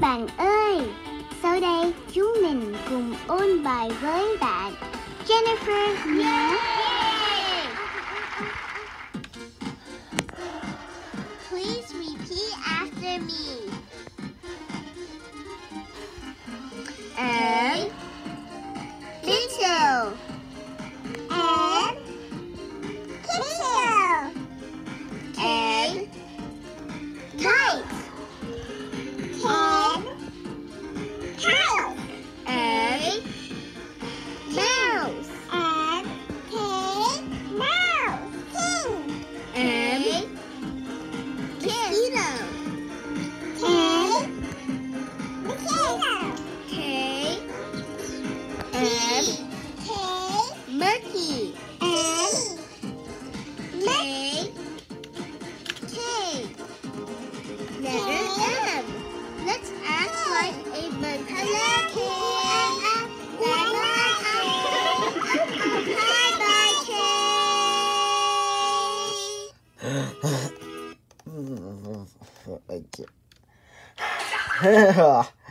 bạn ơi, sau đây chúng mình cùng ôn bài với bạn Jennifer nhé. Please repeat after me. And little and kittle and kite and cow and mouse and pig mouse king and mosquito and K and monkey and K letter M. Let's act like a monkey. Bye bye, K.